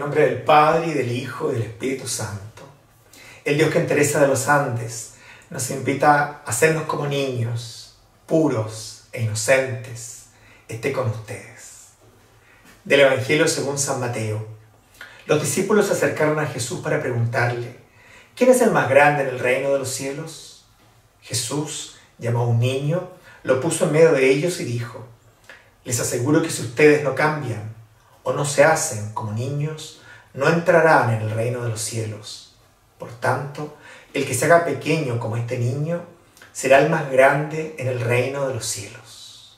nombre del Padre, y del Hijo, y del Espíritu Santo. El Dios que en Teresa de los Andes nos invita a hacernos como niños, puros e inocentes, esté con ustedes. Del Evangelio según San Mateo. Los discípulos se acercaron a Jesús para preguntarle: ¿quién es el más grande en el reino de los cielos? Jesús llamó a un niño, lo puso en medio de ellos y dijo: les aseguro que si ustedes no cambian o no se hacen como niños, no entrarán en el reino de los cielos. Por tanto, el que se haga pequeño como este niño será el más grande en el reino de los cielos.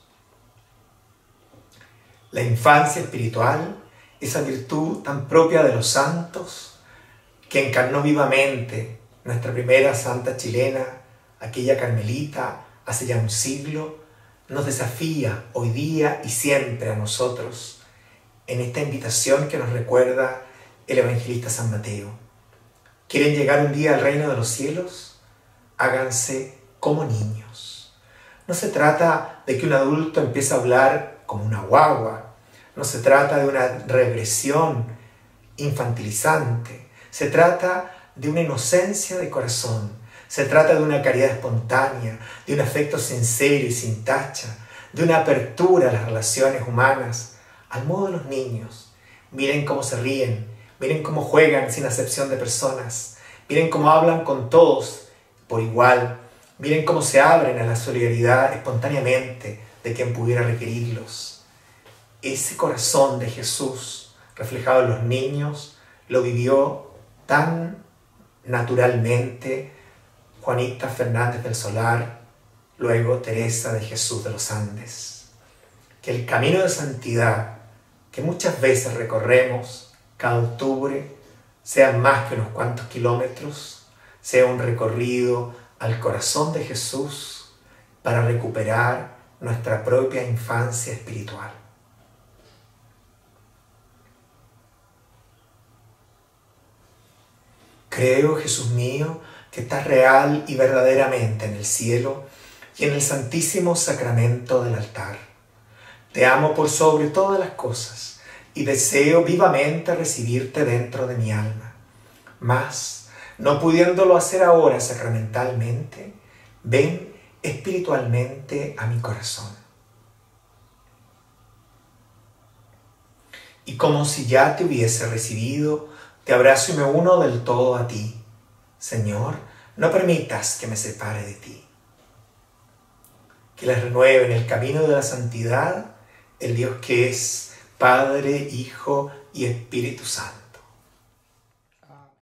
La infancia espiritual, esa virtud tan propia de los santos, que encarnó vivamente nuestra primera santa chilena, aquella carmelita, hace ya un siglo, nos desafía hoy día y siempre a nosotros en esta invitación que nos recuerda el evangelista San Mateo. ¿Quieren llegar un día al reino de los cielos? Háganse como niños. No se trata de que un adulto empiece a hablar como una guagua. No se trata de una regresión infantilizante. Se trata de una inocencia de corazón. Se trata de una caridad espontánea, de un afecto sincero y sin tacha, de una apertura a las relaciones humanas, al modo de los niños. Miren cómo se ríen, miren cómo juegan sin acepción de personas, miren cómo hablan con todos por igual, miren cómo se abren a la solidaridad espontáneamente de quien pudiera requerirlos. Ese corazón de Jesús reflejado en los niños lo vivió tan naturalmente Juanita Fernández del Solar, luego Teresa de Jesús de los Andes. Que el camino de santidad que muchas veces recorremos cada octubre sea más que unos cuantos kilómetros, sea un recorrido al corazón de Jesús para recuperar nuestra propia infancia espiritual. Creo, Jesús mío, que estás real y verdaderamente en el cielo y en el santísimo sacramento del altar. Te amo por sobre todas las cosas y deseo vivamente recibirte dentro de mi alma. Mas, no pudiéndolo hacer ahora sacramentalmente, ven espiritualmente a mi corazón. Y como si ya te hubiese recibido, te abrazo y me uno del todo a ti. Señor, no permitas que me separe de ti. Que les renueve en el camino de la santidad el Dios que es Padre, Hijo y Espíritu Santo.